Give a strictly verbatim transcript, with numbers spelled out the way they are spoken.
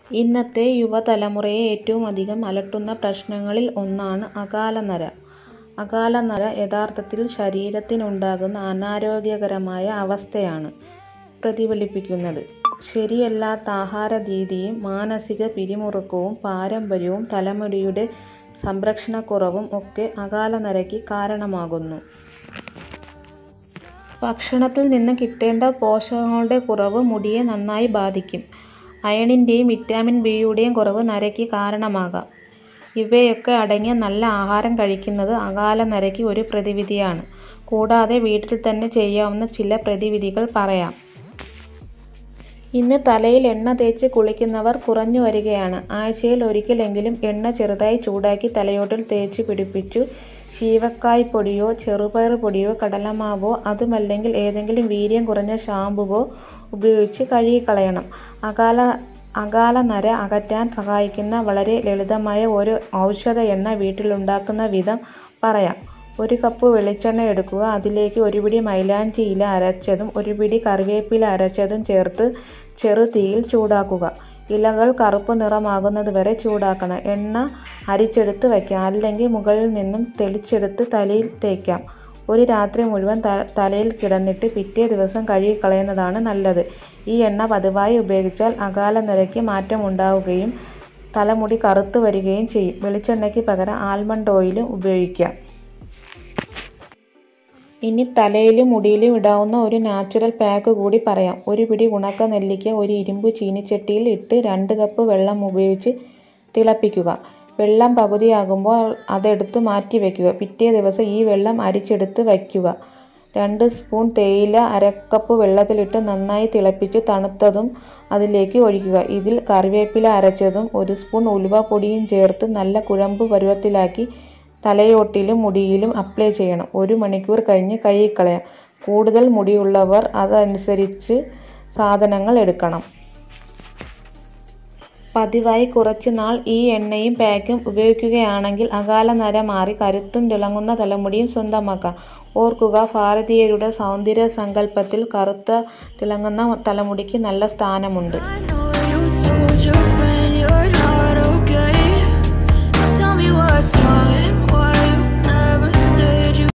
ഇന്നത്തെ യുവതലമുറയെ ഏറ്റവും അധികം അലട്ടുന്ന പ്രശ്നങ്ങളിൽ ഒന്നാണ് അകാലനര. അകാലനര യഥാർത്ഥത്തിൽ ശരീരത്തിനുണ്ടാകുന്ന അനാരോഗ്യകരമായ അവസ്ഥയാണ് പ്രതിഫലിപ്പിക്കുന്നത്. ശരിയല്ലാത്ത ആഹാരരീതിയും മാനസിക പിരിമുറുക്കവും പാരമ്പര്യവും തലമുടിയുടെ സംരക്ഷണക്കുറവും ഒക്കെ അകാലനരയ്ക്ക് കാരണമാകുന്നു. ഭക്ഷണത്തിൽ നിന്ന് കിട്ടേണ്ട പോഷകങ്ങളുടെ കുറവ് മുടിയെ നന്നായി ബാധിക്കും. അയണിന്റെയും വിറ്റാമിൻ ബിയുടെയും കുറവ് നരയ്ക്ക് കാരണമാകാം. ഇവയൊക്കെ അടങ്ങിയ നല്ല ആഹാരം കഴിക്കുന്നത് അകാലനരയ്ക്ക് ഒരു പ്രതിവിധിയാണ്. കൂടാതെ വീട്ടിൽ തന്നെ ചെയ്യാവുന്ന ചില പ്രതിവിധികൾ പറയാം. ഇന്ന് തലയിൽ എണ്ണ തേച്ച് കുളിക്കുന്നവർ കുറഞ്ഞു വരികയാണ്. ആഴ്ചയിൽ ഒരിക്കലെങ്കിലും എണ്ണ ചെറുതായി ചൂടാക്കി തലയോട്ടിൽ തേച്ചു പിടിപ്പിച്ചു ശീവക്കായ്പൊടിയോ ചെറുപയർ പൊടിയോ കടലമാവോ അതുമല്ലെങ്കിൽ ഏതെങ്കിലും വീര്യം കുറഞ്ഞ ഷാമ്പുവോ ഉപയോഗിച്ച് കഴുകിക്കളയണം. അകാല അകാലനര അകറ്റാൻ സഹായിക്കുന്ന വളരെ ലളിതമായ ഒരു ഔഷധ എണ്ണ വീട്ടിലുണ്ടാക്കുന്ന വിധം പറയാം. ഒരു കപ്പ് വെളിച്ചെണ്ണ എടുക്കുക. അതിലേക്ക് ഒരു പിടി മൈലാഞ്ചി ഇല അരച്ചതും ഒരു പിടി കറിവേപ്പില അരച്ചതും ചേർത്ത് ചെറുതീയിൽ ചൂടാക്കുക. ഇലകൾ കറുപ്പ് നിറമാകുന്നതുവരെ ചൂടാക്കണം. എണ്ണ അരിച്ചെടുത്ത് വയ്ക്കാം, അല്ലെങ്കിൽ മുകളിൽ നിന്നും തെളിച്ചെടുത്ത് തലയിൽ തേക്കാം. ഒരു രാത്രി മുഴുവൻ തലയിൽ കിടന്നിട്ട് പിറ്റേ ദിവസം കഴുകിക്കളയുന്നതാണ് നല്ലത്. ഈ എണ്ണ പതിവായി ഉപയോഗിച്ചാൽ അകാലനരയ്ക്ക് മാറ്റമുണ്ടാവുകയും തലമുടി കറുത്തു വരികയും ചെയ്യും. വെളിച്ചെണ്ണയ്ക്ക് പകരം ആൽമണ്ട് ഓയിലും ഉപയോഗിക്കാം. ഇനി തലയിലും മുടിയിലും ഇടാവുന്ന ഒരു നാച്ചുറൽ പാക്ക് കൂടി പറയാം. ഒരു പിടി ഉണക്ക നെല്ലിക്ക ഒരു ഇരുമ്പ് ചീനിച്ചട്ടിയിൽ ഇട്ട് രണ്ട് കപ്പ് വെള്ളം ഉപയോഗിച്ച് തിളപ്പിക്കുക. വെള്ളം പകുതിയാകുമ്പോൾ അതെടുത്ത് മാറ്റി വയ്ക്കുക. പിറ്റേ ദിവസം ഈ വെള്ളം അരിച്ചെടുത്ത് വയ്ക്കുക. രണ്ട് സ്പൂൺ തേയില അരക്കപ്പ് വെള്ളത്തിലിട്ട് നന്നായി തിളപ്പിച്ച് തണുത്തതും അതിലേക്ക് ഒഴിക്കുക. ഇതിൽ കറിവേപ്പില അരച്ചതും ഒരു സ്പൂൺ ഉലുവപ്പൊടിയും ചേർത്ത് നല്ല കുഴമ്പ് പരുവത്തിലാക്കി തലയോട്ടിലും മുടിയിലും അപ്ലൈ ചെയ്യണം. ഒരു മണിക്കൂർ കഴിഞ്ഞ് കഴുകിക്കളയാം. കൂടുതൽ മുടിയുള്ളവർ അതനുസരിച്ച് സാധനങ്ങൾ എടുക്കണം. പതിവായി കുറച്ച് നാൾ ഈ എണ്ണയും പാക്കും ഉപയോഗിക്കുകയാണെങ്കിൽ അകാലനര മാറി കരുത്തും തിളങ്ങുന്ന തലമുടിയും സ്വന്തമാക്കാം. ഓർക്കുക, ഭാരതീയരുടെ സൗന്ദര്യ സങ്കല്പത്തിൽ കറുത്ത തിളങ്ങുന്ന തലമുടിക്ക് നല്ല സ്ഥാനമുണ്ട്.